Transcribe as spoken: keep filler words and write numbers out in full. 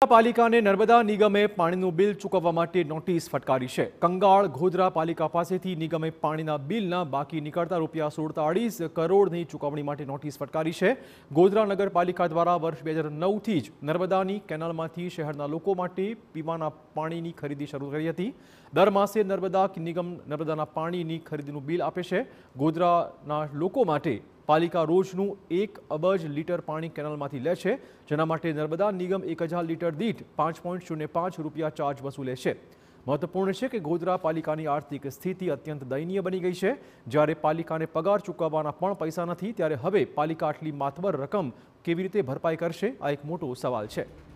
પાલિકાને નર્મદા નિગમે પાણીનું બિલ ચૂકવવા માટે નોટિસ ફટકારી છે। કંગાળ ગોધરા પાલિકા પાસેથી નિગમે પાણીના બિલના બાકી નીકળતા રૂપિયા સુડતાળીસ કરોડની ચૂકવણી માટે નોટિસ ફટકારી છે। ગોધરા નગરપાલિકા દ્વારા વર્ષ બે હજાર નવથી જ નર્મદાની કેનાલમાંથી શહેરના લોકો માટે પીવાના પાણીની ખરીદી શરૂ કરી હતી। દર માસે નર્મદા નિગમ નર્મદાના પાણીની ખરીદીનું બિલ આપે છે। ગોધરાના લોકો માટે પાલિકા રોજનું એક અબજ લીટર પાણી કેનાલમાંથી લે છે, જેના માટે નર્મદા નિગમ એક હજાર લીટર દીઠ પાંચ પોઈન્ટ શૂન્ય પાંચ રૂપિયા ચાર્જ વસૂલે છે। મહત્વપૂર્ણ છે કે ગોધરા પાલિકાની આર્થિક સ્થિતિ અત્યંત દયનીય બની ગઈ છે। જ્યારે પાલિકાને પગાર ચૂકવવાના પણ પૈસા નથી, ત્યારે હવે પાલિકા આટલી માતબર રકમ કેવી રીતે ભરપાઈ કરશે, આ એક મોટો સવાલ છે।